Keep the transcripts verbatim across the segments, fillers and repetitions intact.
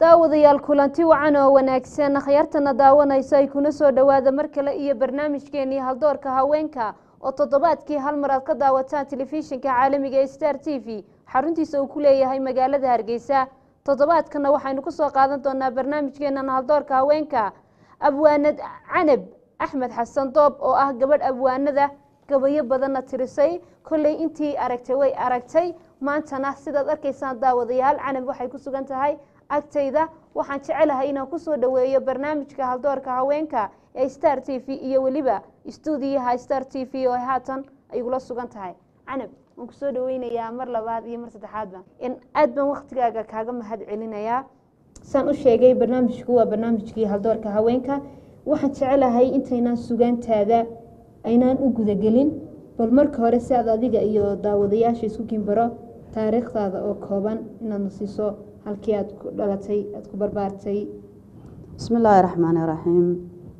daawadayaal kulanti wacan oo wanaagsan khayartana daawanaysa ay kuna soo dhawaada mar kale iyo barnaamijkeennii haldoorka haweenka oo toddobaadkii hal mar aad ka daawataan telefishinka caalamiga ee Star T V xaruntiisa uu ku leeyahay magaalada Hargeysa. toddobaadkana waxaynu ku soo qaadan doonaa barnaamijkeenna haldoorka haweenka abwaanad Canab Axmed Xasan Doob oo ah gabadh abwaanada gabayo badanna tirisay kulay intii aragtay way aragtay maantana sidaad arkaysaan daawadayaal Canab waxay ku sugan tahay agtayda. waxaan jecelahay inaan ku soo dhaweeyo barnaamijka haldoorka haweenka ee Star T V iyo waliba stuudiyaha Star T V oo haatan ay ula sugan tahay. Canab waan ku soo dhaweynayaa mar labaad iyo mar saddexaadba in aad baan waqtigaaga kaaga mahad celinayaa. saan u sheegay barnaamijku waa barnaamijkii haldoorka haweenka. waxaan jecelahay intaynaan sugaantaada aynaan u gudagelin bal marka hore si aad adiga iyo daawadayaasha isku kimbaro taariikhdaada oo kooban inaad nasiiso halkii aad ku dhalatay aad ku barbaartay. bismillaahi raxmaani raxiim.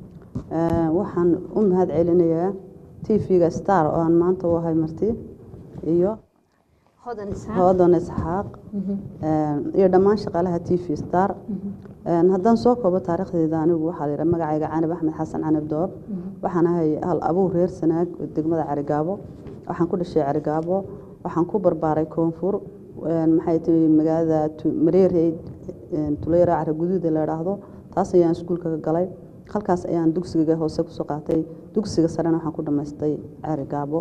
waxaan u mahad celinayaa T V-ga Star oo aan maanta u ahay marti iyo hodan isxaaq hodan isxaaq iyo dhammaan shaqaalaha T V Star. haddaan soo koobo taariikhdeeda anigu waxaa la yidhaha magacayga Canab Axmed Xasan Canab Doob. waxaan ahay hal abuur reer Sanaag degmada Carigaabo. waxaan ku dhashay Carigaabo. waxaan ku barbaaray Koonfur maxay tahay magaalada Mareereed Tuleyra Cara Guduud la yiraahdo. taas ayaan iskuulka ka galay. halkaas ayaan dugsiga hoose ku soo qaatay. dugsiga sarena waxaan ku dhamaystay Carigaabo.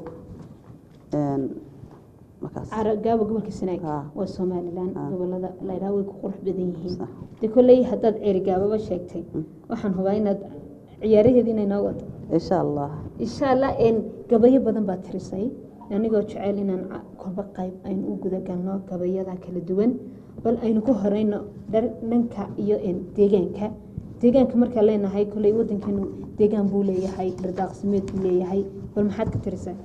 een markaas Carigaabo gobolka Sanaag waa Soomaaliland gobolada la yiraahdo way ku qurux badan yihiin. de kulay haddaad Carigaabo ba sheegtay waxaan hubaa inaad ciyaaraheedii inay noo wado insha Allah insha Allah in gabayo badan baad tirisay anigoo jecel inaan kolba qayb aynu u guda galno gabayada kala duwan bal aynu ku horeyno dhanka iyo in deegaanka deegaanka marka leenahay kulay wadankeenu deegaan buu leeyahay dardaaqsimeed buu leeyahay bal maxaad ka tirisay?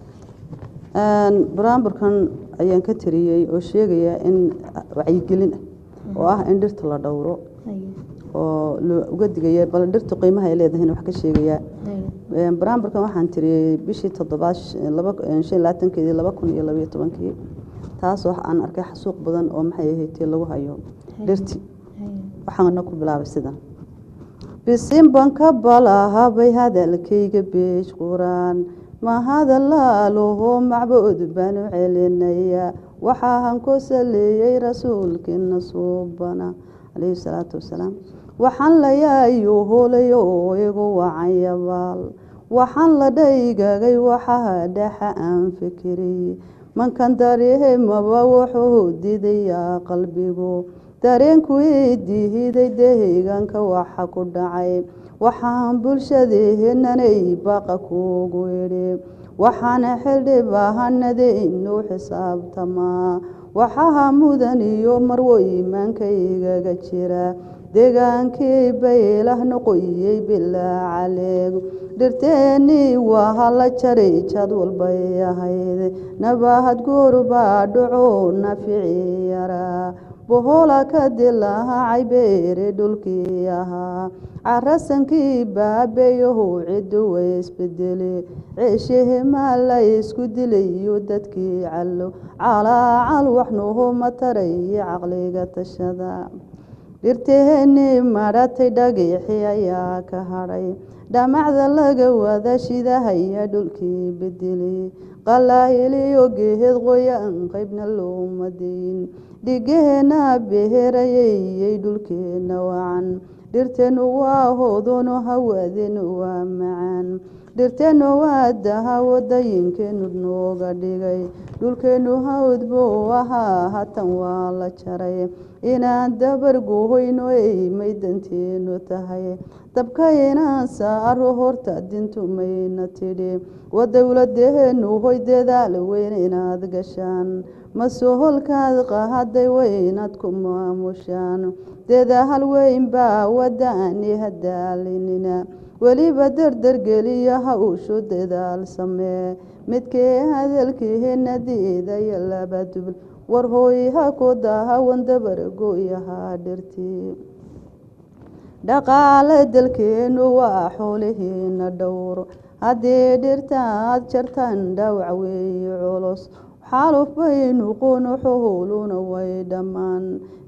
een baraamburkan ayaan ka tiriyay oo sheegaya in wacyigelin oo ah in dhirta la dhowro oo uga digaya bal dhirta qiimaha ay leedahay wax ka sheegaya. een baraamburkan waxaan tiriyay bishii toddobaad laba shan iyo labaatan-keedii laba kun iyo laba iyo toban-kii taas oo aan arkay xasuuq badan oo maxay ahayd lagu hayo dhirti. waxaan ku bilaabay sidan bisin banka balaha bay hadalkayga beej quraan ma hadalalo macbuud banu celinaya waxaan ku saleeyay rasuulkeena suubana alayhi salaatu wasalaam. waxaan la yaayo hoolayo igu wacayabaal waxaan la dhaygagay waxa dhaxa aan fikiri mankan dareemaba wuxuu diidayaa qalbigu dareenku diiday deegaanka waxa ku dhacay waxaan bulshadeennanay baqa kuugu yidhi waxaan xildhibaanadeenu xisaabtama waxaa mudan iyo marweymankaygaga jira deegaankii baylah noqoyay bilaa caleeg dhirteeni waa la jaray jad walbay ahayd nabahad guurbaa dhaco nafici yara bohola ka dilaacay beere dhulkii ahaa carasankii baabeeyahu ciddu way isbedeli ceeshihi maa la isku dilayo dadkii callo calaacal waxnuhu mataray caqliga tashada dhirteeni maratay dhagixi ayaa ka hadhay dhamacda laga wada shidahaya dhulkii bedeli qalaahiliyo gehed qoyan qaybna looma diin dhigeena beherayay dhulkeena wacan dhirteenu waa hoodono hawadeenu waa macaan dhirteenu waa daha wadayinkeenu nooga dhigay dhulkeenu hawd buu ahaa hatan waa la jaray inaan dabar gooyno ay maydanteenu tahay dabka inaan saaro horta dintu mayna tidhi waa dowladeenu hoy dadaal weyn inaad gashaan mas-uulkaad qaaday weynaad ku maamushaan dadaal weyn baa wadaani hadaalinina weliba dardargeliya hawshu dadaal samee midkee hadalkeena diidaya laba dubl war hooyaha ku daawan dabar gooyaha dhirtii dhaqaale dalkeenu waa xoolihiina dhowr haddii dhirta aad jartaan dhaawac weeye culus xaaluf baynu qunuxuhuluna way dhammaan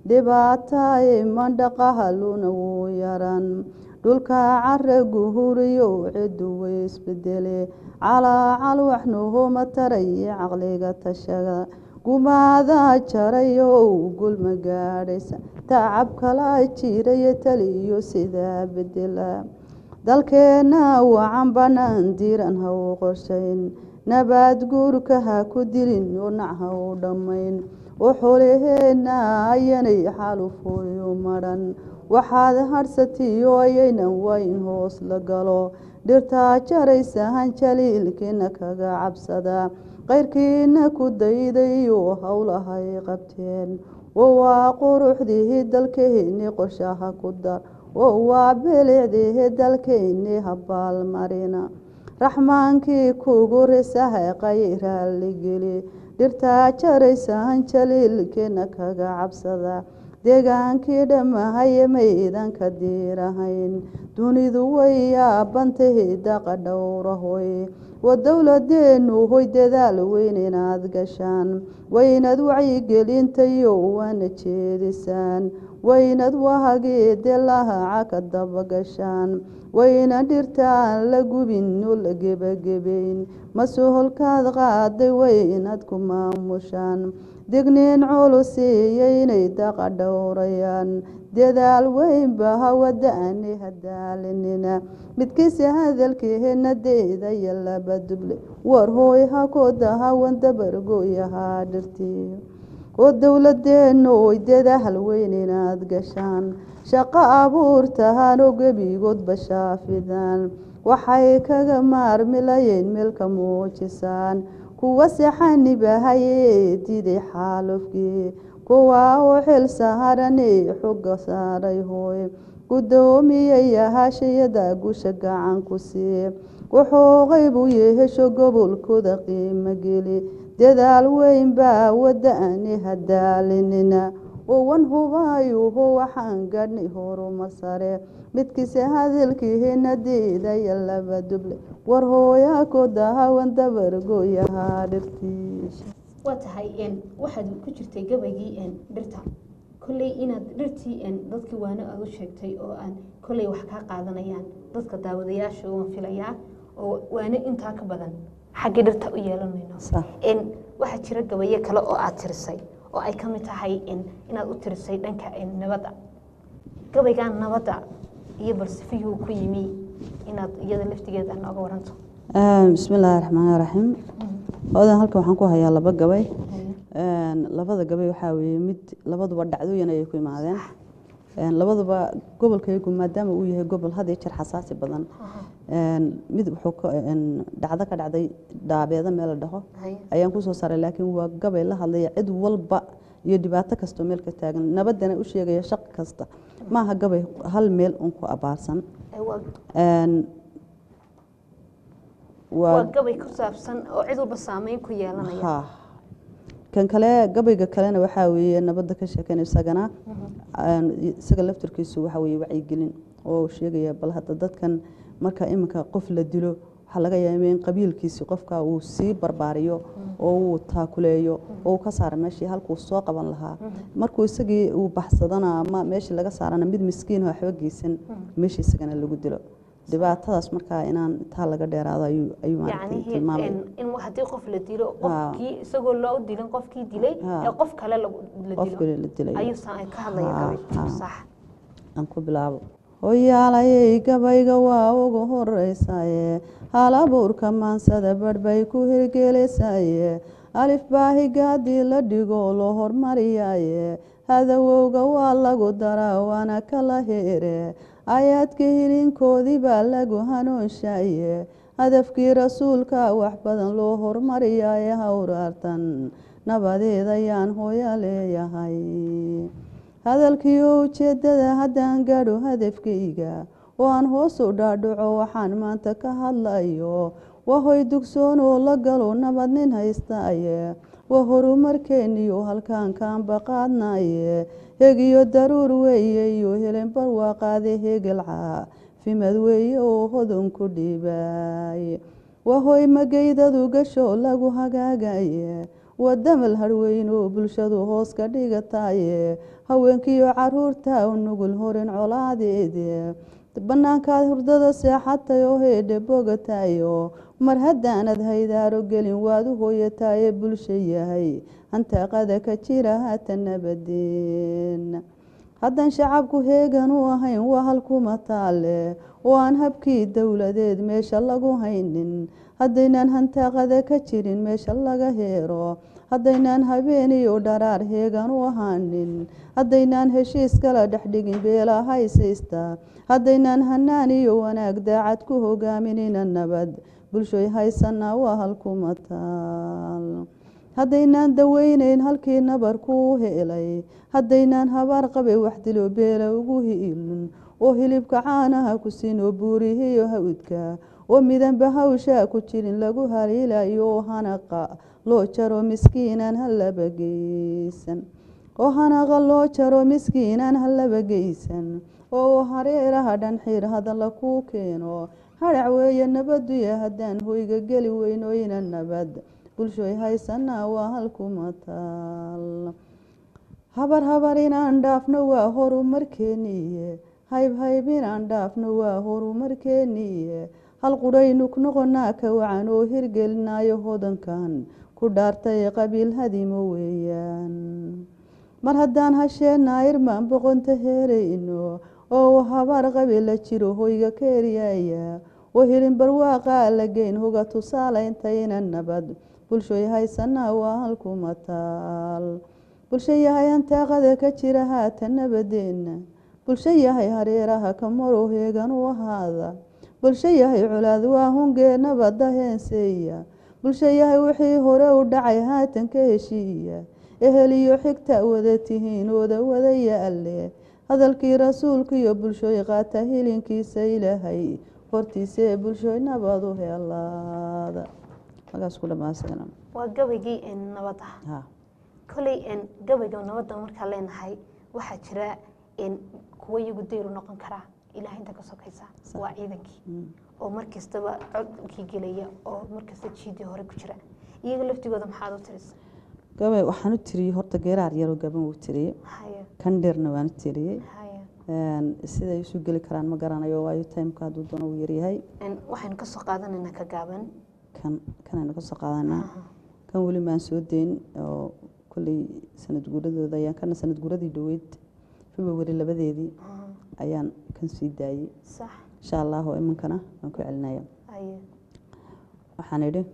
dhibaataye mandhaqahaluna wuu yaran dhulka cara guhuriyo cidu way isbedele calaacal waxnuhuma taraye caqliga tashaga gumaada jarayo gulma gaadhaysa tacab kala jirayo taliyo sidaa bedela dalkeena wacan banaan diiran ha u qorshayn nabaad guurka ha ku dilin unac ha u dhammayn waxoolaheena ayanay xaalufoyo maran waxaad harsatiyo ayaynan wayn hoos la galo dhirtaa jaraysa hanjaliilkiina kaga cabsada qayrkiina ku daydayo howlahay qabteen waa quruxdii dalkeeni qorshaha ku dar waa bilicdii dalkeeni habaal marina raxmaankii kugu risahay qayraaligeli dhirtaa jaraysa hanjaliilkiina kaga cabsada deegaankii dhammahaye maydanka diirahayn dunidu way yaabantahay daqa dhowrahoy wa dowladeenu hoy dadaal weyn inaad gashaan waynad wacyigelintayo waana jeedisaan waynad wahageede lahaca ka dabagashaan wayna dhirtaan la gubin oo la gebagebayn masuholkaad qaaday waynad ku maamushaan digniin culusiiyo inay daqa dhowrayaan dadaal weynba hawadaani hadaalinina midkiisa hadalkeena deedaya laba duble war hooy ha ku dahawan dabargoyahaa dhirtii oo dowladeenu oy dadaal weyn inaad gashaan shaqo abuurtahaan oo gebigoodba shaafidaan waxay kaga maarmilayeen meelka muujisaan kuwa saxanibahaye diiday xaalufkii kuwa u xil saaranay xooga saaray hooy gudoomiye hashiyada gusha gacan ku sii wuxuu qayb u yeesho gobolkooda qiimo geli dadaal weyn baa wadaani hadaalinina wan hubayuhu waxaan gadhnay horumar sare midkiisa hadalkiina deedaya laba duble war hooya ku dahawan dabargoyahaa dhirtii waa tahay waxaad ku jirtay gabaygii dhirta kolley inaad dhirtii dadkii waana aad u sheegtay oo aan kolley wax kaa qaadanayaan dadka daawadayaasha waan filayaa oo waana intaa ka badan xagga dhirta u yeelanayno waxaa jira gabayo kale oo aad tirisay oo ay ka mid tahay inaad u tirisay dhanka nabadda gabaygan nabadda iyo balsifiyuu ku yimi inaad iyada laftigeeda nooga waranto bismillaahi raxmaani raxiim odan halka waxaan ku hayaa laba gabay labada gabay waxaa weeye mid labaduba dhacdooyin ayay ku imaadeen labaduba gobolkaygu maadaama uu yahay gobol had iyo jeer xasaasi badan mid wuxuu dhacdo ka dhacday dhaabeeda meel la dhaho ayaan kusoo saaray laakiin waa gabay la hadlaya cid walba iyo dhibaato kastoo meel ka taagan nabadana u sheegaya shaq kasta maaha gabay hal meel un ku abaarsan waa gabay ku saabsan oo cid walba saameyn ku yeelanaya kan kale gabayga kalena waxaa weeye nabadda ka sheekeynaya isagana isaga laftirkiisu waxaa weeye wacyigelin oo sheegaya bal hadda dadkan marka iminka qof la dilo waxaa laga yaabaa in qabiilkiisi qofka uu sii barbaariyo oo uu taakuleeyo oo ka saaro meeshii halkuu soo qaban lahaa markuu isagii uu baxsadana ama meeshii laga saarana mid miskiin oo waxba geysan meeshii isagana lagu dilo dhibaatadaas markaa inaan intaa laga dheeraado ayuu ayuu maartay tilmaamay in hadii qof la dilo qofkii isagoo loo dilin qofkii dilay ee qof kale la dilo ayuu saan ka hadlaya gabay sax aan ku bilaabo hooyaalayay gabayga waa ugu horeysaye halabuurka maansada badhbay ku hirgelisaye alif baahi gaadii la dhigo loo hormariyaye hadawowga waa lagu daraa waana kala heere ayaadka hilinkoodii baa lagu hanuunshaye hadafkii rasuulka wax badan loo hormariyaye hawraartan nabadeed ayaan hooya leeyahay hadalkii oo ujeedada haddaan gaadho hadafkayga oo aan hoos u dhaadhaco waxaan maanta ka hadlayo wahoy dugsoon oo la galo nabad nin haystaye waa horumarkeeniyo halkaan kaanba qaadnaye hegiyo daruur weeye iyo helen barwaaqaade hegelca fimad weeye oo hodon ku dhiibay wahoy magaydadu gasho lagu hagaagaye wadamal harweyn oo bulshadu hoos ka dhigataye haweenkiiyo caruurta u nugul horin colaadeede banaankaad hurdada seexatay oo heedhe bogatayo mar haddaanad haydaaro gelin waad u hooyataye bulsho yahay hantaaqada ka jira haata nabadeen haddaan shacabku heegan u ahayn waa halkuma taale oo aan habkii dowladeed meesha lagu haynin haddaynaan hantaaqada ka jirin meesha laga heero haddaynaan habeeniyo dharaar heegan u ahaanin haddaynaan heshiis kala dhexdhigin beela haysaysta haddaynaan hanaan iyo wanaag daacad ku hogaaminina nabad bulshoy haysanaa waa halkuma taal haddaynaan daweynayn halkii nabarkuu helay haddaynaan habaar qabay wax dilo beela ugu hiilin oo hilibka caanaha ku siinoo buurihiyo hawdka oo midanba hawshaa ku jirin lagu haliilayo oo hanaqa loo jaro miskiinaan halaba geysan oo hanaqa loo jaro miskiinaan halaba geysan oo hareeraha dhan xiir hadalla kuu keeno hadhac weeye nabaduya haddaan hoyga geli weynoyna nabad bulshoy haysanaa waa halkuma taal habar habar inaan dhaafno waa horumarkeeniye hayb hayb inaan dhaafno waa horumarkeeniye hal qudhaynu noqonaa ka wacan oo hirgelinayo hodankan ku dhaartay qabiil hadimo weeyaan mar haddaan hasheenaa irmaan boqonta heerayno oo habaar qabiil la jiro hoyga ka eryaya oo hilin barwaaqaa la geyn hoga tusaalaintayna nabad bulshoy haysanaa waa halkuma taal bulsho yahay hantaaqada ka jira haata nabadeena bulsho yahay hareeraha ka maro heegan u ahaada bulsho yahay colaad waa hungee nabadda heenseeya bulsho yahay wixii hore u dhacay haatan ka heshiiya ehel iyo xigta wada tihiin ooda wada yaalle hadalkii rasuulkiiyo bulshoy qaata hilinkiisa ilaahay hortiisa ee bulshoy nabad u helaada magaas ku dhamaasayna waa gabaygii in nabada ha kulay in gabayga nabada marka leenahay waxa jira in kuwa iyagu dayr noqon kara ilaahay inta ka sokaysa waa ciidankii oo markastaba codkii gelaya oo markasta jiidii hore ku jira iyaga laftigooda maxaad u tirisay gabay waxaan u tiriyay horta geeraar yar oo gaban u tiriyay kan dheerna waan u tiriyay een sida isu gali karaan ma garanayo waayo time-ka haduu doono uu yaryahay een waxaan ka soo qaadanaynaa ka gaaban kan kanayna ka soo qaadanaa kan wali maan soo deyn oo kulli sanad guuradooda ayaan kana sanad guuradii dhaweyd February labadeedii ayaan kan sii daayay sax insha Allah oo imankana aan ku celinaya aye waxaan idhi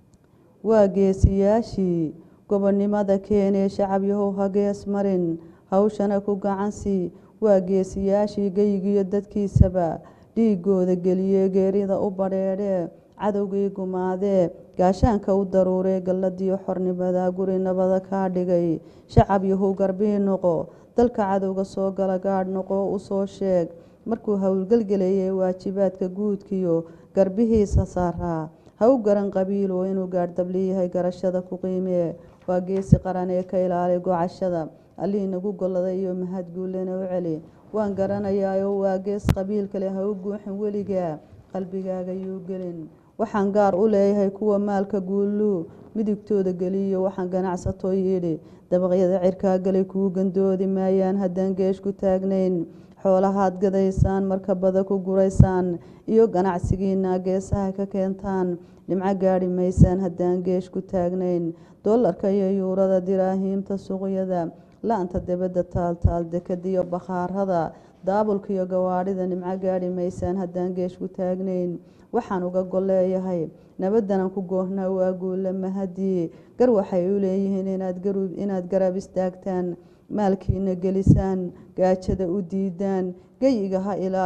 waa geesiyaashii gobonimada keenay shacab yahow hagees marin hawshana ku gacansi waa geesiyaashii geygiyo dadkiisaba dhiigooda geliyay geerida u badheedhe cadowgii gumaadee gaashaanka u daruuray galladiyo xornimada guri nabada ka dhigay shacab yahow garbii noqo dalka cadowga soo gala gaadh noqo u soo sheeg markuu howlgalgelayay waajibaadka guudkiyo garbihiisa saaraa ha u garan qabiilo inuu gaadh dabliyahay garashada ku qiimee waa geesi qaran ee ka ilaali gocashada allii nagu golladay iyo mahad guulena u celi waan garanayaa waa gees qabiil kale ha u guuxin weligaa qalbigaaga yuu gelin waxaan gaar u leeyahay kuwa maalka guulu midigtooda geliyo waxaan ganacsato yidhi dabaqyada cirkaa galay kuu gandoodi maayaan haddaan geesh ku taagnayn xoolahaad gadaysaan marka bada ku guraysaan iyo ganacsigiina geesaha ka keentaan dhimco gaadhi maysaan haddaan geesh ku taagnayn doolarka iyo yuurada diraahiimta suuqyada laanta dibadda taaltaal dekadiyo bakhaarada daabulka iyo gawaadhida dhimco gaadhi maysaan haddaan geesh ku taagnayn waxaan uga golleeyahay nabaddanan ku goohnaa waa guulla mahadii gar waxay u leeyihiin inaad garab istaagtaan maalkiina gelisaan gaajada u diidaan geyiga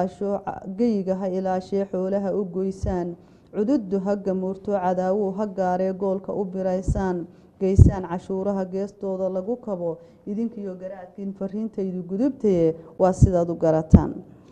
ha ilaashee xoolaha u goysaan cududdu ha gamuurto cadaawuu ha gaaree goolka u biraysaan geysaan cashuuraha geestooda lagu kabo idinkiyo garaadkiin fariintaydu gudubtaye waa sidaad u garataan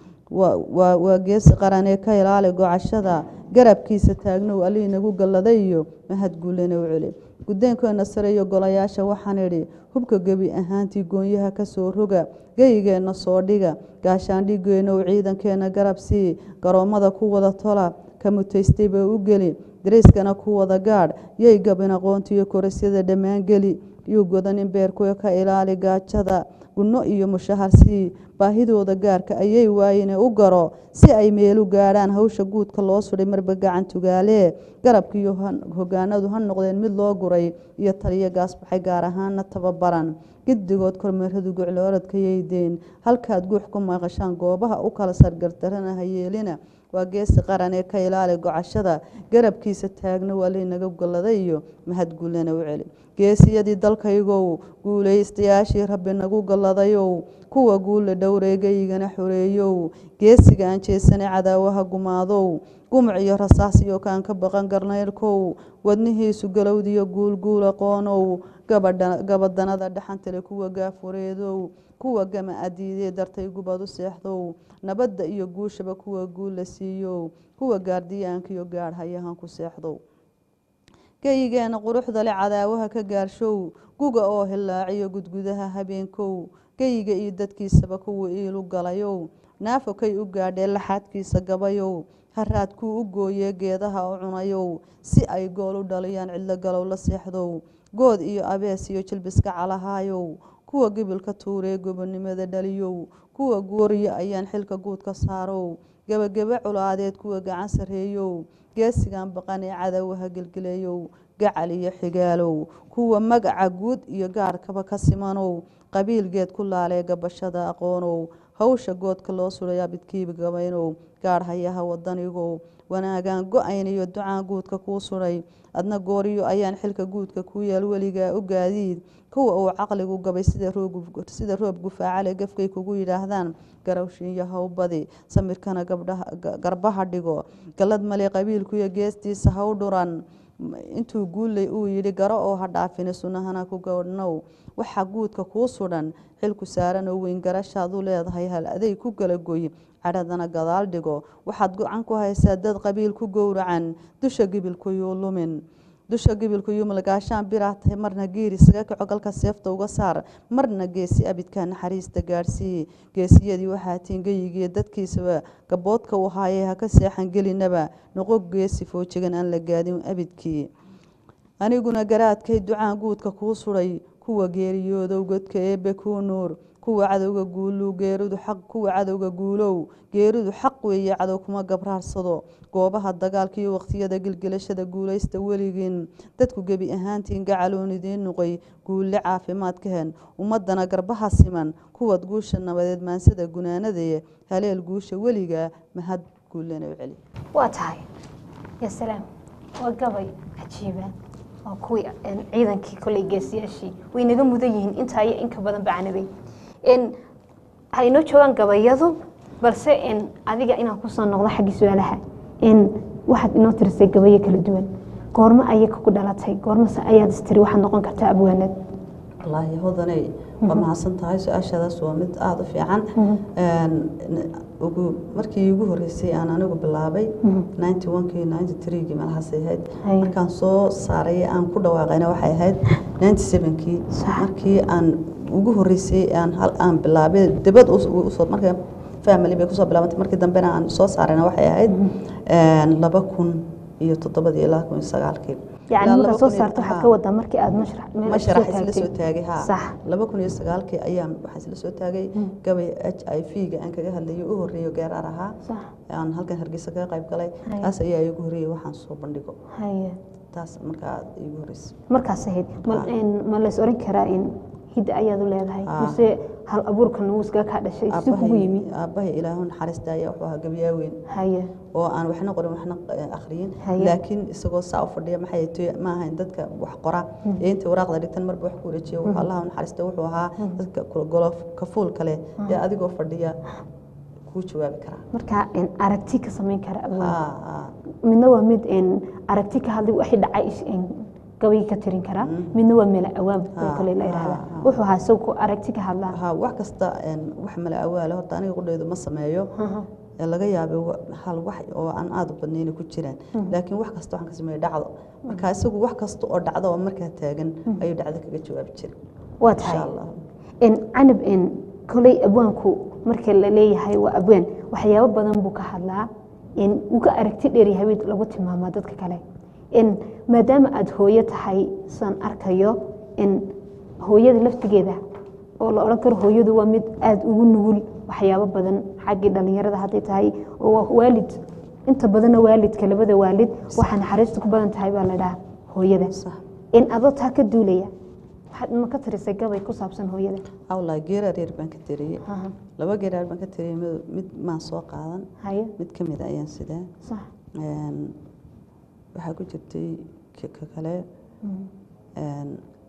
waa geesi qaran ee ka ilaali gocashada garabkiisa taagnow allii nagu galladay iyo mahad guulena u celi gudeenkeena sare iyo golayaasha waxaan idhi hubka gebi ahaantii goonyaha ka soo roga geyigeenna soo dhiga gaashaan dhigeena u ciidankeena garab sii garoommada ku wada tola ka mutaystay baa u geli dareyskana ku wada gaadh yay gabin aqoontiyo korasyada dhammaan geli yuu godanin beerkuya ka ilaali gaajada gunno iyo mushaharsii baahidooda gaarka ayay waayeen u garo si ay meelu gaadhaan hawsha guudka loo suray marba gacan tugaale garabkiiyo hogaanadu ha noqdeen mid loo guray iyo taliyo gaasbaxay gaar ahaana tababaran giddigood kormeeradu goclo orodka yeydeen halkaad guux ku maqashaan goobaha u kala sargardarana ha yeelina waa geesi qaran ee ka ilaali gocashada garabkiisa taagna waa laynaga galladay iyo mahadguulana u celi geesiyadii dalkaygow guulaystayaashii rabbi nagu galladayow kuwa guulla dhowreegaygana xoreeyow geesiga aan jeesanay cadaawaha gumaadow gumuc iyo rasaas iyo kaan ka baqan garnayrkow wadnihiisu galowdiyo guulguul aqoonow gabadanada dhaxantale kuwa gaafureedow kuwa gama adiidee dartay gubad u seexdow nabadda iyo guushaba kuwa guul la siiyow kuwa gaardiyaankiyo gaadhayahan ku seexdow geyigeena quruxda le cadaawaha ka gaarshow guga oo hilaaciyo gudgudaha habeenkow geyiga iyo dadkiisaba kuwa iilu galayow naafokay u gaadhee laxaadkiisa gabayow haraadkuu u gooyee geedaha u cunayow si ay gool u dhaliyaan cidlo galow la seexdow good iyo abees iyo jilbiska calahaayow kuwa gibilka tuuree gobonimada dhaliyow kuwa gooriyo ayaan xilka guud ka saarow gebagebe culaadeed kuwa gacan sareeyow geesigan baqan ee cadaawaha gelgeleeyow gacal iyo xigaalow kuwa magaca guud iyo gaarkaba ka simanow qabiilgeed ku laalee gabashada aqoonow hawsha goodka loo surayaa bidkiiba gabaynow gaadhayaha wadanigow wanaagaan go-ayn iyo ducaan guudka kuu suray adna gooriyo ayaan xilka guudka ku yaal weligaa u gaadiid kuwa uu caqligu gabay sida roob gufaacale gafkay kugu yidhaahdaan garawshiiyo hawbadi samirkana garbaha dhigo gallad male qabiilkuyo geestiisa haw dhuran intuu guulley uu yidhi garo oo ha dhaafine sunnahana ku gowdhnow waxaa guudka kuu sudhan xilku saaran oo weyn garashaad u leedahay hal aday ku kala goy cadhadana gadaal dhigo waxaad go-an ku haysaa dad qabiil ku gowracan dusha gibilkuyuu lumin dusha gibilkuyuu malgaashaan biraa tahay marna geeri isaga kaco galka seefta uga saar marna geesi abidka naxariista gaadhsii geesiyadii waxaa tiin geyigiiyo dadkiisaba gaboodka u haayee ha ka seexan gelinaba noqo geesi foojigan aan la gaadin abidkii aniguna garaadkay ducaan guudka kuu suray kuwa geeriyoodow godka eebbe kuu nuur kuwa cadowga guulu geeridu xaq kuwa cadowga guulow geeridu xaq weeye cadow kuma gabraarsado goobaha dagaalka iyo waqtiyada gilgilashada guulaysta weligiin dadku gebi ahaantiin gacaloon idiin nuqay guulle caafimaad ka hen ummadana garbaha siman kuwad guusha nabadeed maansada gunaanadee haleel guusha weliga mahad guullena u celi waa tahay ya salaam waa gabay cajiiba oo kuwii ciidankii koley geesiyaashii way naga mudan yihiin intaa iyo inka badan bacanabay in ay noo joogaan gabayadu balse in adiga inaan ku soo noqdo xaggi su'aalaha in waxaad inoo tirisay gabayo kala duwan goorma ayay ku dhalatay goorma ayaad istiri waxaad noqon kartaa abwaanad wallaahi hodanay waa mahadsan tahay su-aashaadaas waa mid aada u fiican ugu markii ugu horeysay aan anigu bilaabay ninety one kii ninety three kii malahaasay ahayd markaan soo saaray aan ku dhawaaqayna waxay ahayd ninety seven kii markii aan ugu horeysay aan hal aan bilaabay dibad u soo markaa family bay ku soo bilaabantay markii dambena aan soo saarayna waxay ahayd laba kun iyo toddobadii ilaa kun iyo sagaalkii يعني مركز soo saarto waxa ka wada markii aad mashrax meel mashrax isla soo taagay ha laba kun iyo sagaalkii ayaan waxa isla soo taagay gabay H I V ga aan kaga hadlayo u horeeyo gaarar ahaa aan halkan Hargeysa ka qayb galay taas ayaa igu horeeyay waxaan soo bandhigo haye taas markaa igu horeysay markaas ahayd ma la soo oran karaa in hidda ayaad u leedahay mise hal abuurkan uu iska ka dhashay si kugu yimi aabahay ilaahu naxariista ayaa wuxuu ahaa gabiyaa weyn haye oo aan waxna qorin waxna akhriyin laakiin isagoo saa u fadhiya maxay tahay ma ahayn dadka wax qora ee inta waraaqda dhigtan marba wax ku wareejiyo wuxuu allah naxariista wuxuu ahaa dadka golof ka fuul kale ee adigoo fadhiya ku jawaabi kara marka in aragti ka sameyn kara abaa midna waa mid in aragti ka hadlay wixii dhacay in gabi ka tirin kara midna waa meel awaab kale la yiraahdo wuxuu ahaa soo ku aragti ka hadlaa ha wax kasta wax meel awaal horta aniga qodaydo ma sameeyo laga yaabo hal wax oo aan aad u badnayn ku jiraan laakiin wax kasta waxaan ka sameeyay dhacdo marka isagu wax kasta oo dhacdo oo markaa taagan ayuu dhacdo kaga jawaabi jiray waa tahay in anab in kulay abwaanku marka la leeyahay waa abwaan waxyaabo badan buu ka hadlaa in uu ka aragti dheeri habid lagu tilmaamo dadka kale in maadaama aad hooyo tahay san arkayo in hooyada laftigeeda oo la oran karo hooyadu waa mid aad ugu nugul waxyaabo badan xagga dhalinyarada haday tahay oo waalid inta badan waalidka labada waalid waxa naxariistu ku badan tahay baa la dhahaa hooyada in adoo taa ka duulaya waxaad ma ka tirisay gabay ku saabsan hooyada awla geerar yar baan ka tiriyay laba geerar baan ka tiriyay mid ma soo qaadan mid kamid ah ayaan sidaa sax een waxa ku jirtay ka kale een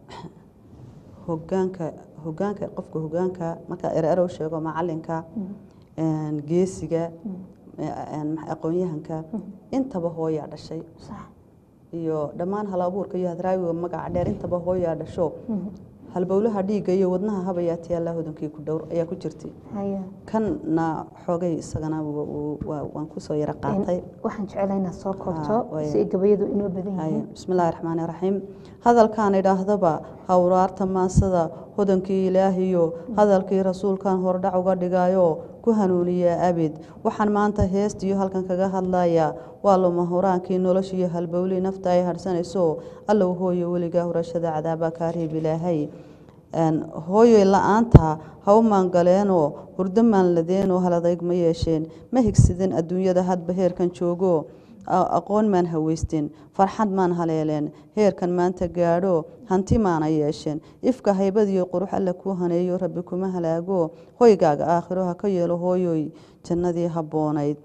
hoggaanka hoggaanka qofka hoggaanka marka ereero sheego macalinka een geesiga een aqoon-yahanka intaba hooya dhashay sax iyo dhamaan hal abuurka iyo hadraawiga magaca dheer intaba hooya dhasho halbowlaha dhiiga iyo wadnaha habayaati Allah hodankii ku dhowr ayaa ku jirtay haya kana xoogay isagana waan ku soo yara qaatay waxaan jecelaynaa soo koobto si gabayadu inoo badan yihiin bismillaahir rahmaanir rahiim hadalkaan idhaahdaba hawraarta maasada hodankii ilaahiyo hadalkii rasuulkan hordhac uga dhigayo ku hanuuniya abid waxaan maanta heestiyo halkan kaga hadlayaa waa lama horaankii noloshiyo halbowli nafta ay harsanayso allow hooyo weliga horashada cadaaba ka reeb ilaahay een hooyo la'aanta hawmaan galeeno hurdamaan ladeeno haladayg ma yeesheen ma higsidin adduunyada hadba heerkan joogo aqoon maan haweysteen farxad maan haleeleen heerkan maanta gaadho hanti maana yeesheen ifka haybad iyo qurux alla ku haneeyo rabbi kuma halaago hoygaaga aakhiro ha ka yeelo hooyoy jannadii haboonayd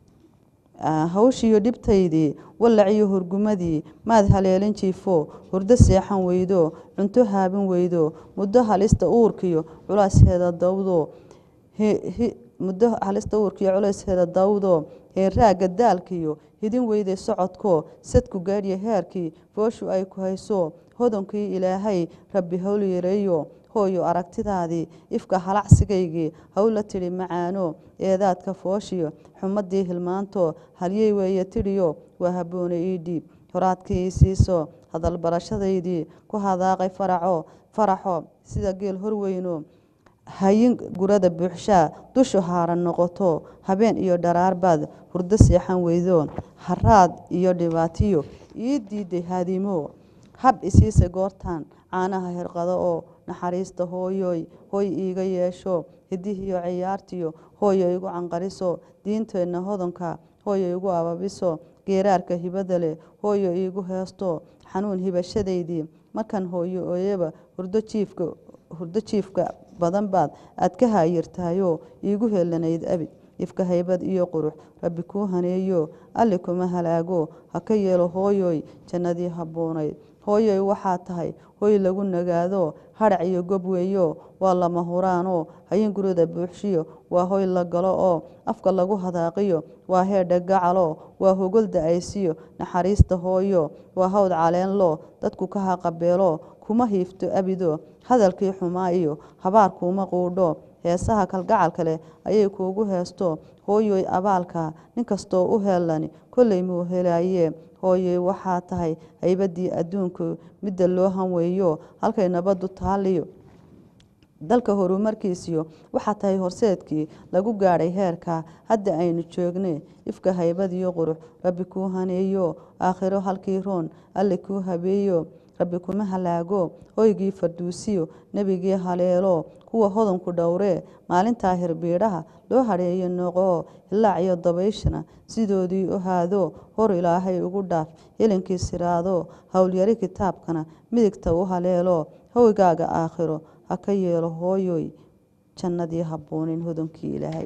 hawshiyo dhibtaydii walaciyo hurgumadii maad haleelin jiifo hurdo seexan weydo cunto haabin weydo muddo halista uurkiyo culaasheeda dawdo muddo halista uurkiyo culaasheeda dawdo heeraaga daalkiyo hidin weyday socodko sadku gaadhiya heerkii fooshu ay ku hayso hodankii ilaahay rabbi hawl yareeyo hooyo aragtidaadii ifka halacsigaygii hawla tiri macaano eedaadka fooshiyo xumadii hilmaanto halyey weeye tiriyo waa haboona ii dhiib horaadkii siiso hadal barashadaydii ku hadaaqay faraco faraxo sida geel horweyno hayin gurada buuxshaa dushu haaran noqoto habeen iyo dharaarbaad hurdo seexan weydo haraad iyo dhibaatiyo ii diiday haadimo hab isiisa goortaan caanaha hirqado oo naxariista hooyoy hooy iiga yeesho hidihiyo ciyaartiyo hooyo igu canqariso diinteenna hodanka hooyo igu ababiso geeraarka hibada leh hooyo iigu heesto xanuun hibashadaydii markan hooyo ooyaba hurdo jiifka hurdo jiifka badan baad aad ka haayirtayo iigu helanayd abid ifka haybad iyo qurux rabbi ku haneeyo alle kuma halaago ha ka yeelo hooyoy jannadii haboonayd hooyoy waxaa tahay hooy lagu nagaado harac iyo gob weeyo waa lama huraano hayin gurada buuxshiyo waa hooy la galo oo afka lagu hadaaqiyo waa heedha gacalo waa hogol da'aysiyo naxariista hooyo waa hawd caleenlo dadku ka haqabeelo kuma hiifto abido hadalkii xumaa iyo habaar kuma quudho heesaha kalgacal kale ayay kuugu heesto hooyoy abaalka ninkastoo u heelani kolley muu helaayee hooyoy waxaa tahay haybadii adduunku midda loo hanweeyo halkay nabadu taaliyo dalka horumarkiisiyo waxaa tahay horseedkii lagu gaadhay heerka hadda aynu joogne ifka haybad iyo qurux rabbi kuu haneeyo aakhiro halkii roon alle kuu habeeyo rabbi kuma halaago hoygii farduusiyo nebigii haleelo kuwa hodanku dhowree maalintaa hirbiidhaha loo hadheeyo noqo hilaac iyo dabayshana sidoodii u haado hor ilaahay ugu dhaaf helinkii siraado howlyari kitaabkana midigta u haleelo hoygaaga aakhiro ha ka yeelo hooyoy jannadii haboonin hodankii ilaahay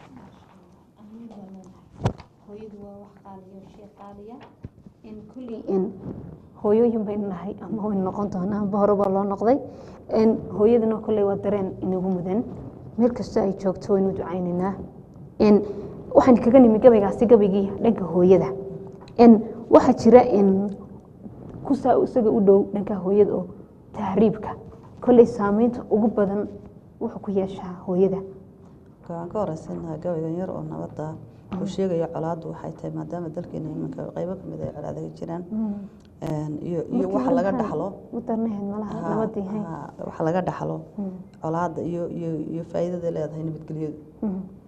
hooyooyin baynu nahay ama waynu noqon doonaa amba horeba loo noqday hooyaduna kolley waa dareen inagu mudan meel kastoo ay joogto waynu ducaynaynaa waxaan kaga nimi gabaygaasi gabaygii dhanka hooyada waxaa jira kusaa isaga u dhow dhanka hooyada oo tahriibka kolley saameynta ugu badan wuxuu ku yeeshaa hooyada ka horeysanaa gabaygan yar oo nabada oo sheegaya colaadu waxay tahay maadaama dalkeena imanka qaybo kamid ay colaadaga jiraan iyo iyo waxa laga dhaxlo mudarnaheed malaha nabadii hay waxa laga dhaxlo colaada iyo iyo iyo faa'iidada leedahay nabadgelyadu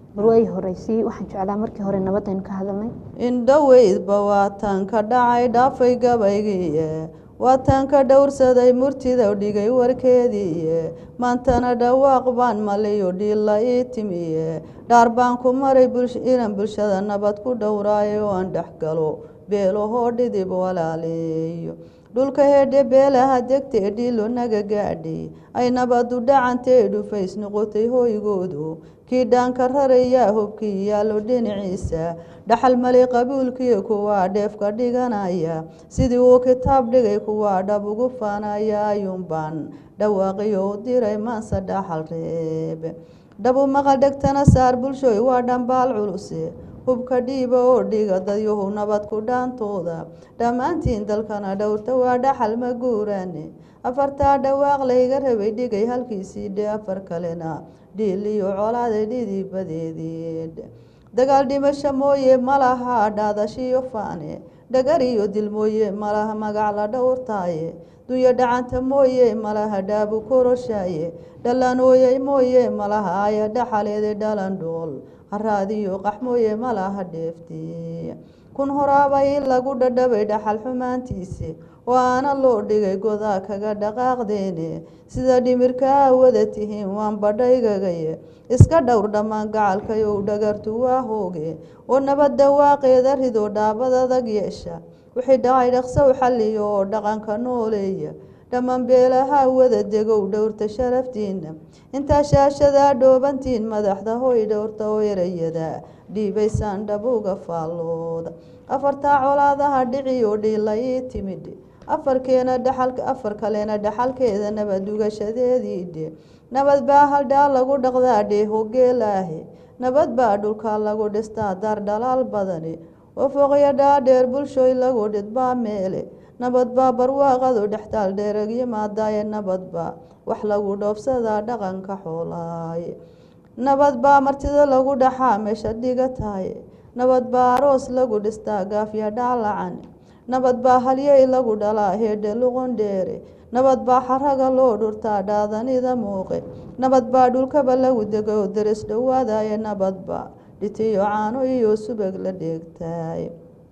barwaay horeysay waxaan jeclaa markii hore nabadaynu ka hadalnay indhoweydba waataan ka dhacay dhaafay gabaygiiye waataan ka dhowrsaday murtida dhigay warkeediiye maantana dhawaaq baan maliyo dhiilla ii timiye dhaar baan ku maray inan bulshada nabad ku dhowraayo oo aan dhex galo beelahoo dhidib walaaleeyo dhulka hedhe beelaha degtee dhiilo naga gaadhay ay nabadu dhacantee dhufays noqotay hooygoodu kii dhaanka rarayaa hubkii yaallo dhinaciisa dhaxal mali qabuulkii kuwaa dheefka dhiganaya sidii uu kitaab dhigay kuwaa dhab ugu faanaya ayuunbaan dhawaaqiyo u diray maanse dhaxal reebe dhabu maqal dhegtana saar bulshooy waa dhambaal culuse hubka dhiiba oo dhiga dadyahu nabad ku dhaantooda dhammaantiin dalkana dhowrta waa dhaxal ma guuraane afartaa dhawaaq layga rabay dhigay halkiisii dhe afar kalena dhiiliyo colaaday dhidibadeedii dagaal dhimasho mooye malaha dhaadashiyo faane dhagar iyo dil mooye malaha magac la dhowrtaaye dunya dhacanta mooye malaha dhaabu koroshaye dhalanooyey mooye malaha aya dhaxaleede dhalan dhool haraadiyo qax mooye malaha dheefti kun horaaba in lagu dhadhabay dhaxal xumaantiise oo aana loo dhigay godaa kaga dhaqaaqdeene sida dhimirkaa wada tihiin waan badhaygagaye iska dhowr dhammaan gacalkayow dhagartu waa hooge oo nabad dhawaaqeeda rido dhaabad adag yeesha wixii dhacay dhaqsow xalliyo oo dhaqanka nooleeya dhammaan beelaha wada degow dhowrta sharaftiina intaa shaashadaa dhoobantiin madaxda hoy dhowrta oo erayada dhiibaysaan dhabuga faallooda afartaa colaadaha dhici oo dhiila ii timid afarkeena dhaxalka afar kalena dhaxalkeeda nabad dugashadeediidhe nabad baa haldhaa lagu dhaqdaa dheeho geelaahe nabad baa dhulka lagu dhistaa dar dhalaal badani oo fooqya dhaadheer bulshooy lagu dhidbaa meele nabad baa barwaaqadu dhextaal dheerag yimaadaaye nabad baa wax lagu dhoofsadaa dhaqanka xoolaaye nabad baa martida lagu dhaxaa meesha dhigataye nabad baa aroos lagu dhistaa gaafya dhaalacan nabad baa halyey lagu dhalaa heedhe luqon dheere nabad baa xaraga loo dhurtaa dhaadanida muuqe nabad baa dhulkaba lagu dego daris dhowaadaye nabad baa dhitiyo caano iyo subag la dheegtaaye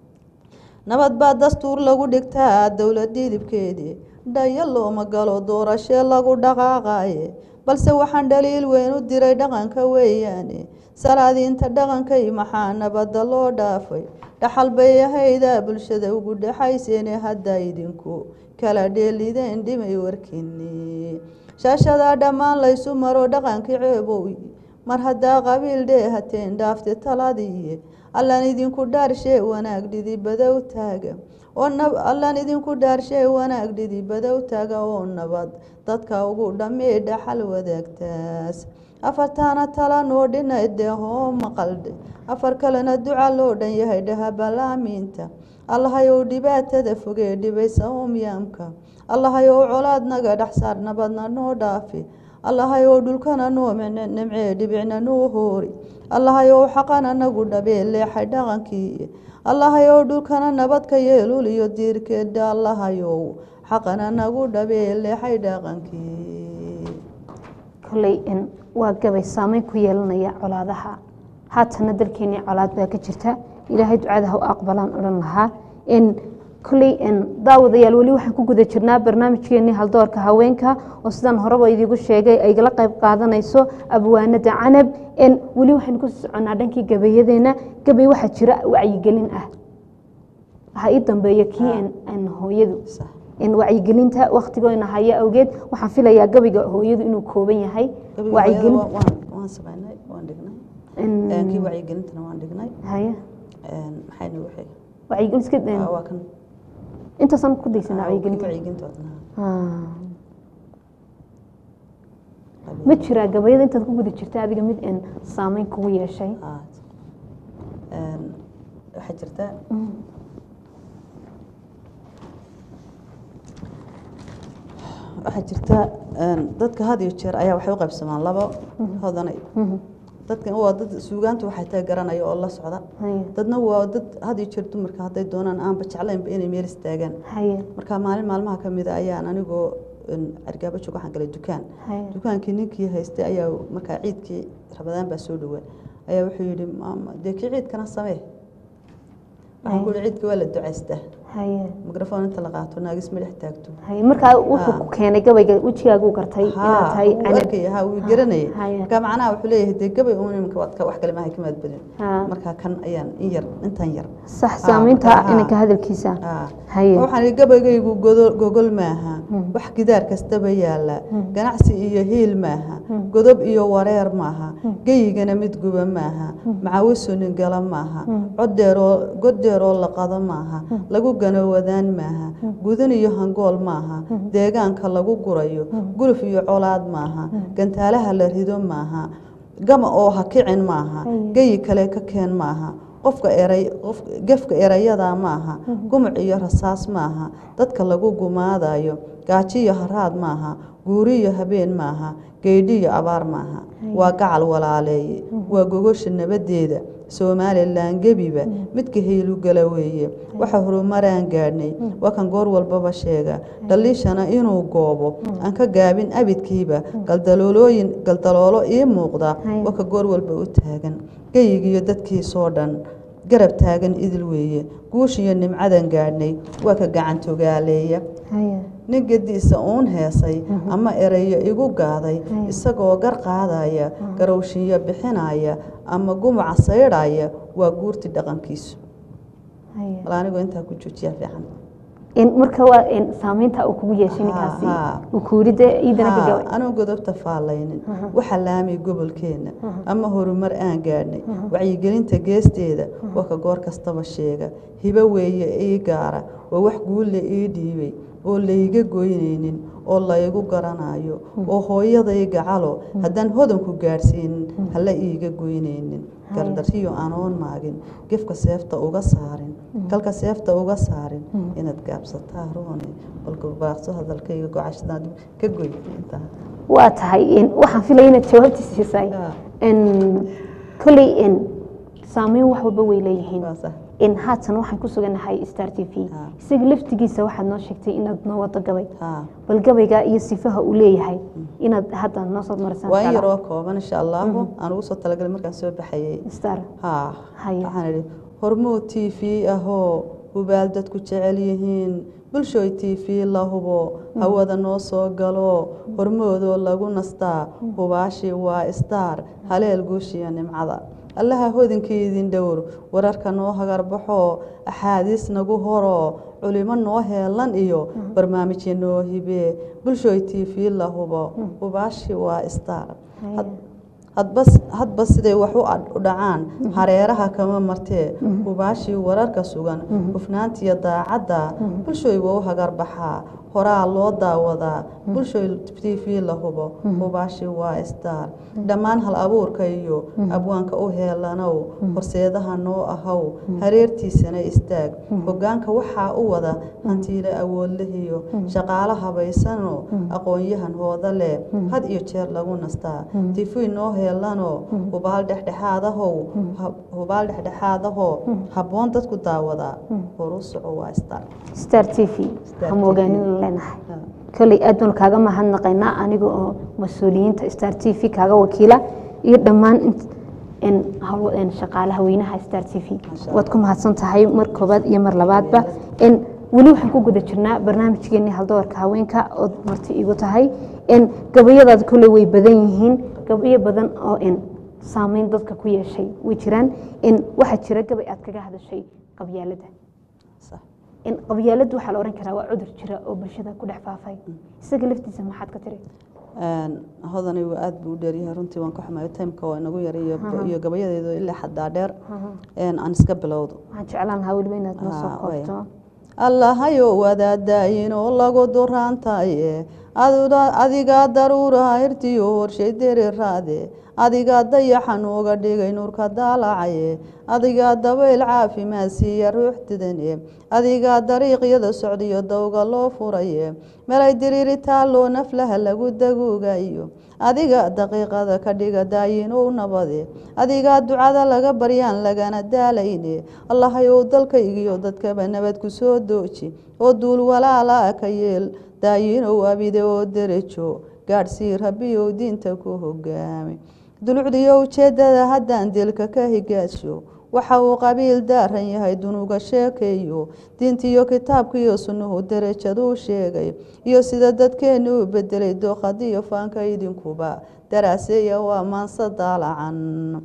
nabad baa dastuur lagu dhigtaa dowlad dhidibkeedii dhaya looma galo doorashee lagu dhaqaaqaye balse waxaan dhaliil weyn u diray dhaqanka weeyaane salaadiinta dhaqankay maxaa nabadda loo dhaafay dhaxal bay ahaydaa bulshada ugu dhexayseene haddaa idinku kala dheelideen dhimay warkini shaashadaa dhammaan laysu maro dhaqankii ceebow mar haddaa qabiil dheehateen dhaafte taladiiye allaan idinku dhaarshee wanaag dhidibadow taaga oo allaan idinku dhaarshee wanaag dhidibadow taaga oo nabad dadka ugu dhammee dhaxal wadaagtaas afartaana tala noo dhinay dehoo maqaldhe afar kalena duca loo dhan yahay dhahabalaamiinta allahayow dhibaatada fogee dhibaysa umyaamka allahayow colaad naga dhexsaar nabadna noo dhaafi allahayow dhulkana noo nimcee dhibicna noo hoori allahayow xaqana nagu dhabee leexay dhaqankii allahayow dhulkana nabadka yeelul iyo diirkeeda allahayow xaqana nagu dhabee leexay dhaqankii koley in waa gabay saameyn ku yeelanaya colaadaha haatana dalkeennii colaad baa ka jirta ilaahay ducada ha u aqbalaan odhan lahaa in koley in daawadayaal weli waxaan ku guda jirnaa barnaamijkeennii haldoorka haweenka oo sidaan horeba idigu sheegay ay la qayb qaadanayso abwaanada canab in weli waxaynu ku soconaa dhankii gabayadeena gabay waxaa jira wacyigelin ah waxaa ii dambeeya kii in hooyadu in wacyigelinta waqtigoyna haya awgeed waxaan filayaa gabayga hooyadu inuu kooban yahay wacyigelin waan sameynay waan dhignay kii wacyigelintana waan dhignay haya maxay nagu xig wacyigelin iska waa kan intaasaan ku daysanaa wacyigelinta ma jiraa gabayada intaad ku guda jirta adiga mid in saameyn kugu yeeshay waxaa jirta waxaa jirta dadka had iyo jeer ayaa waxay u qaybsamaan labo hodanay dadkan waa dad suugaanta waxay tahay garanaya oo la socda dadna waa dad had iyo jeer dumarka hadday doonaan aanba jeclaynba inay meel istaagaan marka maalin maalmaha ka mid a ayaan anigoo argaabo joog waxaan galay dukaan dukaankii ninkii haystay ayaa markaa ciidkii rabadaan baa soo dhowaa ayaa wuxuu yidhi maama dee kii ciidkana samee waxaan ku yidhi ciidka waa la ducaystaa haye mikrofon inta la qaato naagis madax taagto haye markaa wuxuu ku keenay gabayga wajigaagu gartay inaad tahay anarkay ha uu garanay ka macnaha wuxuu leeyahay dee gabay uun imka wadka wax kale ma hay kamaad badin markaa kan ayaan in yar intan yar sax saameynta inanka hadalkiisa haye waxaan gabaygaygu gogol maaha wax gidaar kastaba yaala ganacsi iyo hiil maaha godob iyo wareer maaha geyigana mid guba maaha macawisunin gala maaha codeero godeero la qado maaha lagu gano wadaan maaha gudan iyo hangool maaha deegaanka lagu gurayo guluf iyo colaad maaha gantaalaha la rido maaha gama oo ha kicin maaha geyi kale ka keen maaha qofka eray qof gefka erayada maaha gumuc iyo rasaas maaha dadka lagu gumaadayo gaaji iyo haraad maaha guuri iyo habeen maaha geedhi iyo abaar maaha waa gacal walaaleeye waa gogosha nabadeeda Somaliland gebiba midka heelu gala weeye waxa horumaraan gaadhnay waa kan goor walbaba sheega dhaliishana inuu goobo aan ka gaabin abidkiiba galdaloolooyin galdaloolo ii muuqda waa ka goor walba u taagan geyigiyo dadkii soo dhan garab taagan idil weeye guushiyo nimcadan gaadhnay waa ka gacan togaaleeya nin gediisa uun heesay ama erayo igu gaaday isagoo gar qaadaya garowshiyo bixinaya ama gumuca saydhaya waa guurti dhaqankiisu anigu intaa ku joojiya fiican in marka waa in saameynta uu kugu yeeshay ninkaasi uu ku yidhi idana ka gabay anu godobta faalaynin waxa laamay gobolkeena ama horumar aan gaadhnay wacyigelinta geesteeda waa ka goor kastaba sheega hiba weeye ii gaara waa wax guule ii dhiibay oo layga goynaynin oo laygu garanayo oo hooyaday gacalo haddaan hodanku gaarsiinin hala iiga goynaynin gardariyo aanoon maagin gefka seefta uga saarin kalka seefta uga saarin inaad gaabsataa roone balka baaqso hadalkayga gocashadaad ka goy inta waa tahay in waxaan filayay inaad jawaabtiisa siisay in kulli in saameyn wax walba way leeyihiin in haatan waxaan ku suganahay Star T V isaga laftigiisa waxaad noo sheegtay inaad noo wada gabay bal gabayga iyo sifaha uu leeyahay inaad hadda noo soo marsan waa yaro kooban insha Allah aan ugu soo talagalay markaan soo baxayay Star ha waxaan hormuud T V ahoo hubaal dadku jecel yihiin bulshooy T V la hubo hawada noo soo galo hormoodoo lagu nastaa hubaashi waa Star haleel guushiya nimcada allaha hodankeedin dhowr wararka noo hagar baxo axaadiis nagu horo culimo noo heelan iyo barnaamijyo noo hibe bulshooy T V la hubo hubaashi waa Star hadbas hadbas siday wax u dhacaan hareeraha kama martee hubaashi wararka sugan hufnaantiya daacadda bulshooy waa hagar baxaa horaa loo daawadaa bulshooy T V la hubo hubaashi waa Star dhammaan hal abuurka iyo abwaanka u heelanow horseedaha noo ahaw hareertiisana istaag hogaanka waxaa u wada hantiile awood lehiyo shaqaalaha habaysano aqoon-yahan hooda leh had iyo jeer lagu nastaa T V noo heelano hubaal dhexdhexaadahow hubaal dhexdhexaadaho habboon dadku daawada horu soco waa Star Star T V hamogaanin leenahay kali aadun kaaga mahadnaqaynaa aniga oo mas'uuliyiinta Star T V kaaga wakiila iyo dhammaan in hawo in shaqaalaha weynaha Star T V wad ku mahadsan tahay mar koobaad iyo mar labaadba in wali waxaan ku guda jirnaa barnaamijkeena haldoorka haweenka oo marti igu tahay in gabayadaad kulli way badan yihiin gabayo badan oo in saameyn dadka ku yeeshay way jiraan in waxa jira gabay aad kaga hadashay qabyaalada صح in qabyaaladu waxa la oran karaa waa cudur jira oo bulshada ku dhex faafay isaga laftiisa maxaad ka tiri een hodani waa aad buu dheeryahay runtii waan ka xumahay timeka waa inagu yar iyo iyo gabayadeedu ilaa xadda dheer een aan iska bilowdo waxaan jeclaan lahaa waliba inaad noo soo koobto allahayo wadaadayin oo lagu duraantay adiga daruura irtiyo horshay dereeraade adiga dayaxan uga dhigay nuurka daalacay adiga dabayl caafimaad siiya ruuxdidane adiga dariiqyada socdiyo dawga loo furay meelay diriiritaa loo naflaha lagu daguugayo adiga daqiiqada ka dhiga daayin oo nabade adiga ducada laga baryaan lagana daalayne allahayow dalkaygiyo dadkaba nabad ku soo dooji oo duul walaala ka yeel daayin oo abide oo derejo gaarsii rabbiyo diinta ku hogaamay dulucdiyo ujeedada haddaan dilka ka higaasho waxa uu qabiil daaran yahay dunuga sheekeeyo diintiyo kitaabkiiyo sunnuhu darajadu sheegay iyo sida dadkeenu u bedelay dooqadiyo faanka idinkuba daraaseeya waa maansa daalacan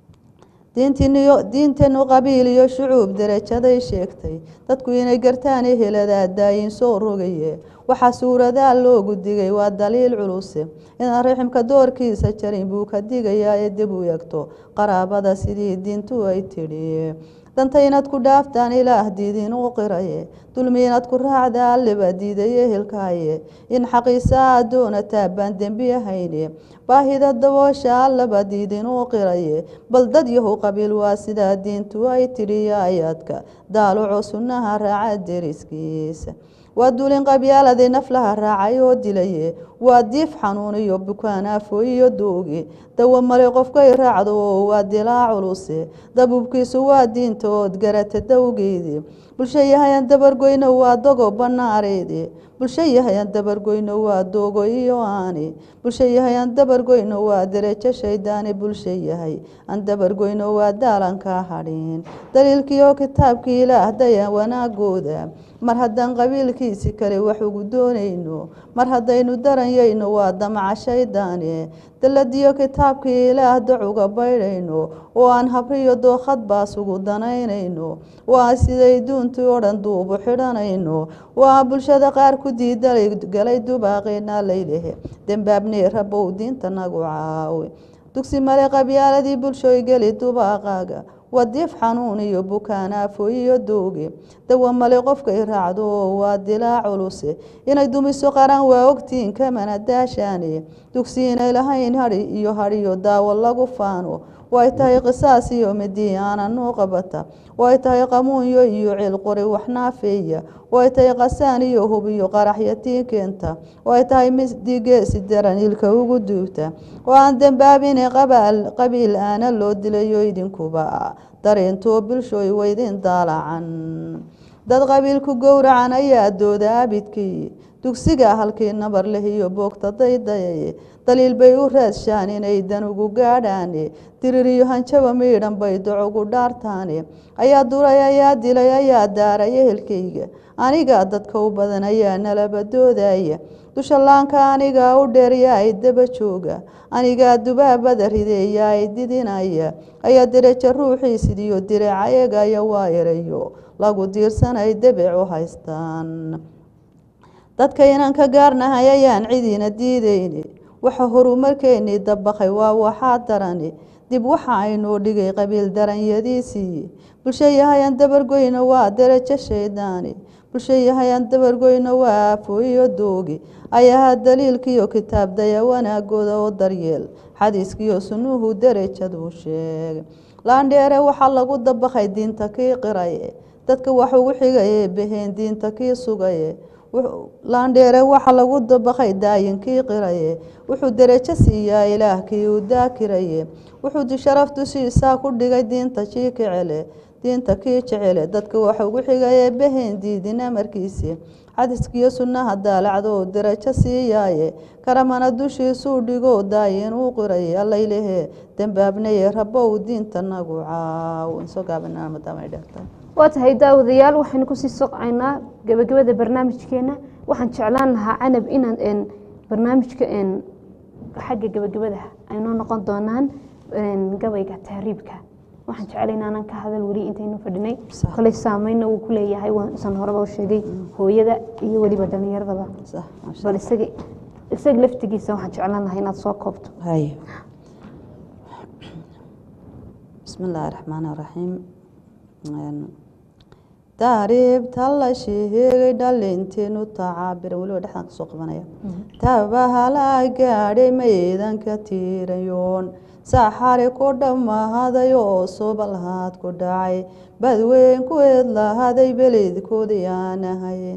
diinteenu qabiil iyo shucuub darajaday sheegtay dadku inay gartaan eheladaa daayin soo rogaye waxaa suuradaa loogu digay waa daliil culuse inaan raximka doorkiisa jarin buu ka digayaa ee dib u eegto qaraabada sidii diintu ay tidhi danta inaad ku dhaaftaan ilaah diidin u qiraye dulmi inaad ku raacda alleba diidaye helkaaye in xaqiisa aad doonataa baan dembi ahayne baahida daboosha allaba diidin u qiraye bal dad yahow qabiil waa sidaa diintu ay tidhi aayaadka daaluco sunnaha raaca deriskiisa waa duulin qabyaaladii naflaha raacay oo dilaye waa diif xanuun iyo bukaan aafo iyo dooge dawa male qofkay raacdo oo waa dilaa culuse dabubkiisu waa diinta ood garata dawgeedi bulsho yahayan dabargoyno waa dogo banaareedi bulsho yahayan dabargoyno waa doogo iyo aani bulsho yahayan dabargoyno waa derejo shaydaani bulsho yahay aan dabargoyno waa daalanka hadhin daliilkiioo kitaabkii ilaah dayan wanaagooda mar haddaan qabiilkiisi kale wax ugu doonayno mar haddaynu daranyayno waa damaca shaydaane daladiyo kitaabkii ilaah dacuga baydhayno oo aan habriyo dookhad baas ugu danaynayno waa siday duuntii oo dhan duubu xidhanayno waa bulshada qaar ku diidalay galay dubaaqeena laylehe dembaabnee rabow diinta nagu caawi dugsi male qabyaaladii bulshooy geli dubaaqaaga wadiif xanuun iyo bukaan aafo iyo dooge dawa male qofkay raacdo oo waa dilaa culuse inay dumiso qaran waa ogtiin kamana daashaane dugsi inay lahayn hadhi iyo hadhiyo daawo lagu faano way tahay qisaas iyo midii aanan u qabata way tahay qamuunyo iyo cil qori wax naafeeya way tahay qasaan iyo hub iyo qaraxyatiin keenta way tahay misdigeesi daran ilka ugu duugta oo aan dembaabine qabiil aana loo dilayo idinkuba dareentoo bulshooy waydin daalacan dad qabiilku gowracan ayaa dooda abidkii dugsiga halkii nabar leh iyo boogta daydayaye daliil bay u raadshaan inay dan ugu gaadhaane diririyo hanjaba miidhan bay docogu dhaartaane ayaa duray ayaa dilay ayaa daaray ehelkayga aniga dadka u badan ayaa nalaba doodaya dusha laanka aniga u dheerya ay daba jooga anigaa dubaabada rideeya ay didinaya ayaa derejo ruuxiisidiyo direeca eegaya waa erayo lagu diirsanay debec u haystaan dadka inaan ka gaarnahay ayaan cidiina diidayni waxa horumarkeennii dabaqay waa waxaa darani dib waxa aynoo dhigay qabiil daranyadiisii bulsho yahayan dabargoyno waa derajo shaydaani bulsho yahayan dabargoyno waa aafo iyo doogi ayaha daliilkiiyo kitaab daya wanaagooda oo daryeel xadiiskiiyo sunnuhu derajaduu sheegay laandheere waxaa lagu dabaqay diinta kii qiraye dadka wax ugu xigaye baheen diinta kii sugaye laandheere waxa lagu dabaqay daayinkii qiraye wuxuu derajo siiyaa ilaahkii uu daakiraye wuxuu sharaf dusiisaa ku dhigay diinta kii kicele diinta kii jecele dadka wax ugu xigaye baheen diidin amarkiisi xadiiskiyo sunnaha daalacdo derajo siiyaaye karamana dushiisuu dhigo daayin uu qiraye allaylehe dembaabnaye rabow diinta nagu caaw soo gaabana madama dhagta waa tahay daawadayaal waxaynu kusii soconnaa gabagabada barnaamijkeena waxaan jeclaan lahaa canab inaan barnaamijka xagga gabagabada aynoo noqon doonaan gabayga tahriibka waxaan jeclay inaanan ka hadal weli intaynu fadhinay kolay saameynna uu ku leeyahay waan horeba u sheegay hooyada iyo weliba dhallinyaradaba bal isaga isaga laftigiisa waxaan jeclaan lahaa inaad soo koobto bismi illaahi raxmaani raxiim taariibta la sheegay dhalinteenu tacaabiran weliba dhexdan ka soo qabanaya tabahala gaadhay maydanka tiirayoon saxare ku dhammaaday oo subalhaad ku dhacay badweyn ku eedlahaday beleedkoodii aan ahayn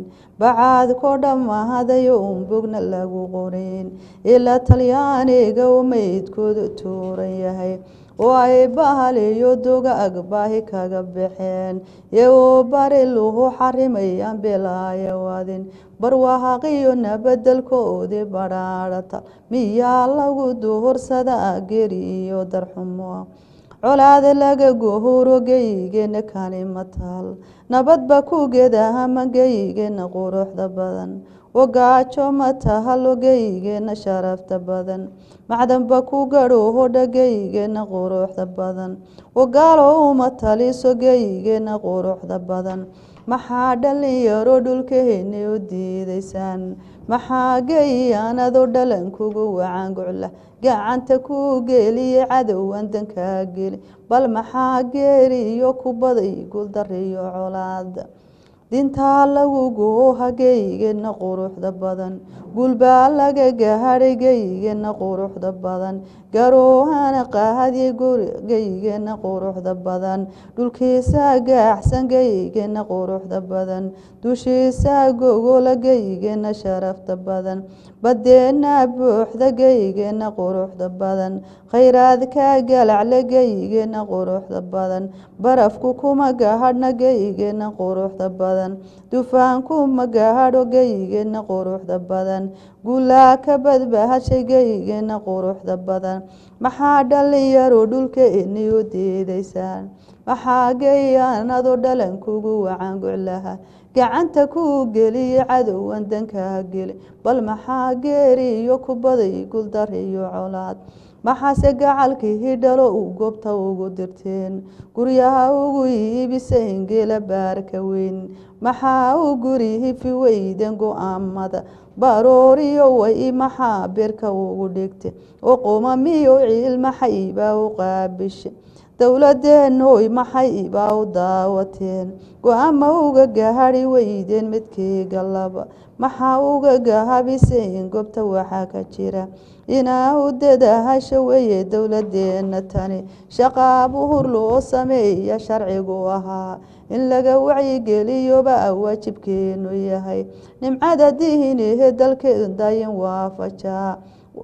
بعد كودا ما هذا يوم بقنا لغو قرين إلا تلياني قوميت كود توريهي وأي بحالي يدوغا أقباهي كاقبحين يو بارلوه حرميان بلا يوادين برواها قيونا بدل كودي برارتا ميا لغو دور صدا قريو درحموا colaad laga gohoro geygeena kani matal nabad ba ku geedaha mageygeena quruxda badan wagaajo matahalo geygeena sharafta badan macdan ba ku gadho dhageygeena quruxda badan wagaalo uma taliso geygeena quruxda badan maxaa dhalinyaro dhulkeena u diidaysaan maxaa geeyaanado dhalan kugu wacan gocla gacanta ku geeliye cadowan danka geli bal maxaa geeriyo ku baday gul dariyo colaad dinta lagu gooha geygeena quruxda badan gulba laga gaadhay geygeena quruxda badan garoohana qaadiye geygeena quruxda badan dhulkiisa gaaxsan geygeena quruxda badan dushiisa gogola geygeena sharafta badan badeena buuxda geygeena quruxda badan khayraadka galacle geygeena quruxda badan barafku kuma gaadhna geygeena quruxda badan dufaanku ma gaadho geygeena quruxda badan gulaa ka badbahashay geygeena quruxda badan maxaa dhalinyaro dhulkeena u diidaysaan maxaa geeyaanado dhalan kugu wacan goclaha gacanta ku geliye cadowan danka geli bal maxaa geeriyo ku baday gul dariyo colaad maxaase gacalkii dhalo u goobta ugu dirteen guryaha ugu iibiseen geela baarka weyn maxaa u gurihi fi weyden go'aamada barooriyo way maxaa beerka ugu dhigtay oo qoomamiyo ciil maxay baa u qaabishay dowladeenoy maxay baa u daawateen go'aama uga gaadhi weydeen midkeyga laba maxaa uga gahabiseen goobta waxaa ka jira inaa u dadahasho weeye dowladeena tani shaqaab uhur loo sameeya sharcigu ahaa in laga wacyigeliyoba waajibkeenu yahay nimcada diinihe dalkeen dayin waafajaa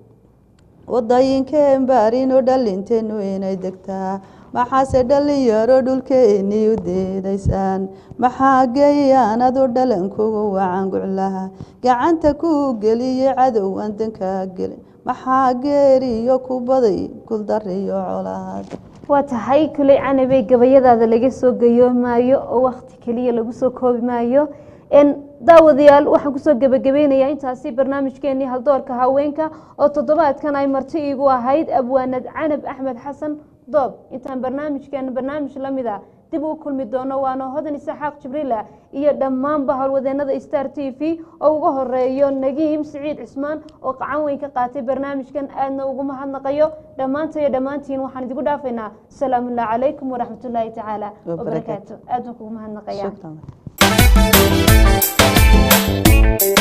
wadooyinkeen baarino dhalinteenu inay degtaa maxaase dhalinyaro dhulkeeni u diidaysaan maxaa geeyaanado dhalan kugu wacan goclaha gacanta ku geliye cadowan danka geli maxaa geeriyo ku baday gul dariyo colaad waa tahay kulay canabay gabayadaada laga soo gayoomayo oo waqti kaliya lagu soo koobi maayo in daawadayaal waxaan kusoo gabagabeynayaa intaasi barnaamijkeenii haldoorka haweenka oo toddobaadkan ay marti iigu ahayd abwaanad canab axmed xasan doob intaan barnaamijkeena barnaamij la mid ah dib u kulmi doono waana hodan isaxaaq jibriila iyo dhammaanba howlwadeenada star t v oo uga horeeyo nagiim siciid cismaan oo qacan weyn ka qaatay barnaamijkan aadna ugu mahadnaqayo dhammaanta iyo dhammaantiin waxaan idigu dhaafaynaa asalaamu calaykum waraxmatullaahi tacaala wabarakaatu aad baan kugu mahadnaqayaa